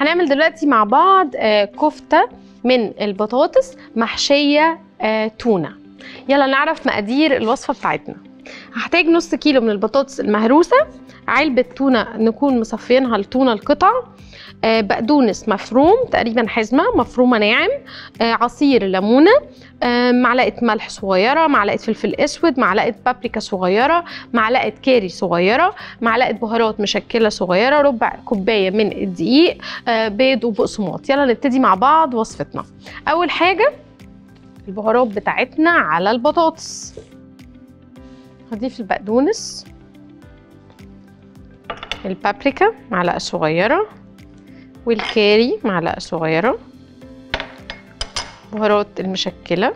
هنعمل دلوقتي مع بعض كفتة من البطاطس محشية تونة. يلا نعرف مقادير الوصفة بتاعتنا. هحتاج نص كيلو من البطاطس المهروسة، علبة تونة نكون مصفينها التونة القطع، بقدونس مفروم تقريبا حزمة مفرومة ناعم، عصير ليمونة، معلقة ملح صغيرة، معلقة فلفل اسود، معلقة بابريكا صغيرة، معلقة كاري صغيرة، معلقة بهارات مشكلة صغيرة، ربع كوباية من الدقيق، بيض وبقسماط. يلا نبتدي مع بعض وصفتنا. اول حاجة البهارات بتاعتنا على البطاطس. هضيف البقدونس، البابريكا معلقة صغيرة، والكاري معلقة صغيرة، بهارات المشكلة،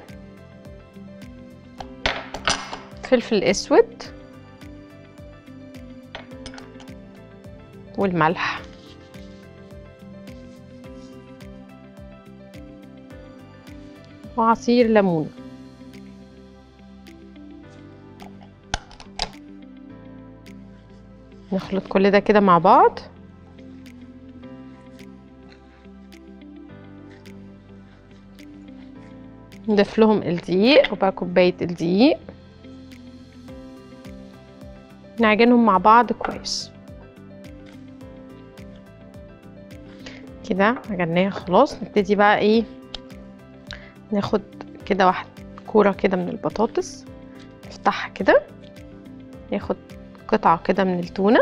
فلفل اسود، والملح، وعصير ليمون. نخلط كل ده كده مع بعض. نضيف لهم الدقيق، ربع كوباية الدقيق، نعجنهم مع بعض كويس كده. عجناها خلاص. نبتدي بقى ايه، ناخد كده واحد كورة كده من البطاطس، نفتحها كده، ناخد قطعة كده من التونة.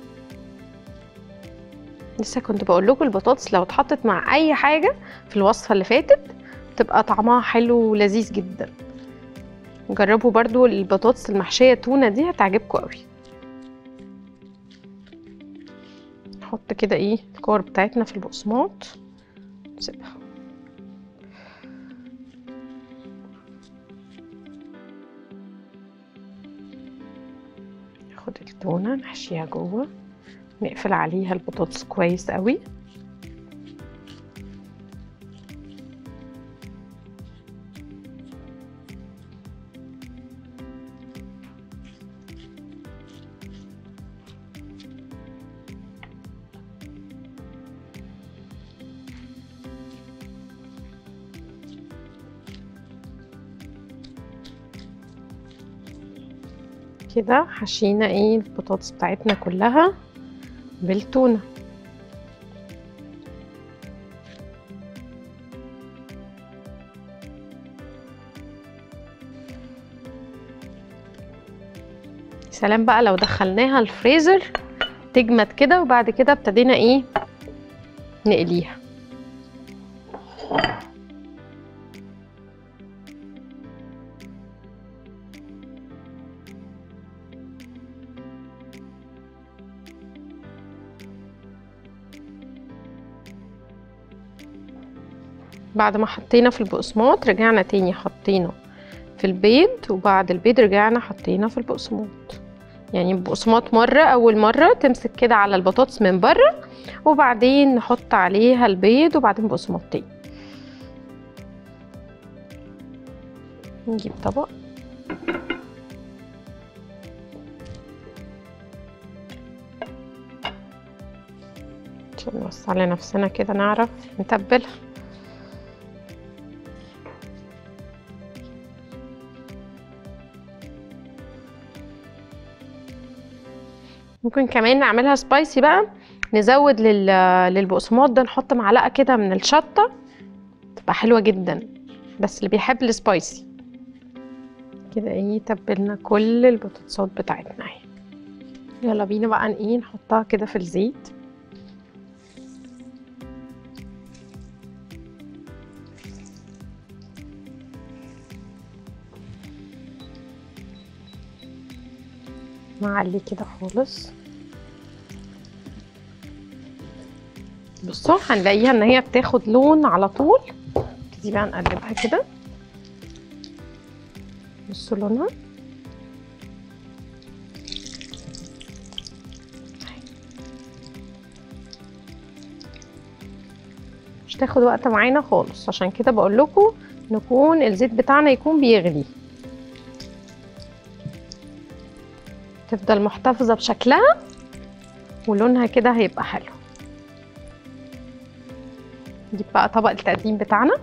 لسه كنت بقول لكم البطاطس لو اتحطت مع اي حاجة في الوصفة اللي فاتت تبقى طعمها حلو ولذيذ جدا. جربوا برضو البطاطس المحشية تونة دي هتعجبكم قوي. نحط كده ايه الكور بتاعتنا في البقسماط، نسيبها. ناخد التونة نحشيها جوه، نقفل عليها البطاطس كويس قوي. كده حشينا ايه البطاطس بتاعتنا كلها بالتونة. سلام بقى لو دخلناها الفريزر تجمد كده، وبعد كده ابتدينا ايه نقليها. بعد ما حطينا في البقسماط رجعنا تاني حطينا في البيض، وبعد البيض رجعنا حطينا في البقسماط. يعني البقسماط مرة، أول مرة تمسك كده على البطاطس من بره، وبعدين نحط عليها البيض، وبعدين بقسماط تاني. نجيب طبق عشان نوسع لنفسنا كده نعرف نتبلها. ممكن كمان نعملها سبايسي بقى، نزود للبقسماط ده نحط معلقة كده من الشطة، تبقى حلوة جدا، بس اللي بيحب السبايسي. كده ايه تبلنا كل البطاطسات بتاعتنا اهي. يلا بينا بقى ايه نحطها كده في الزيت. نعلي كده خالص. بصوا هنلاقيها ان هي بتاخد لون على طول. نبتدي بقى نقلبها كده. بصوا لونها مش تاخد وقت معانا خالص، عشان كده بقول لكم نكون الزيت بتاعنا يكون بيغلي، تفضل محتفظة بشكلها ولونها كده هيبقى حلو. نجيب بقى طبق التقديم بتاعنا،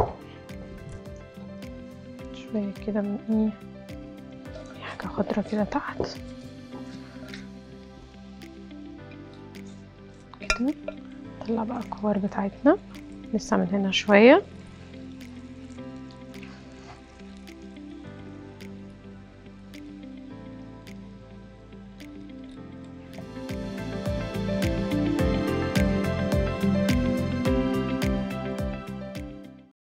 شويه كده من ايه، في حاجه خضرا كده تحت كده. نطلع بقى الكور بتاعتنا لسه من هنا شويه.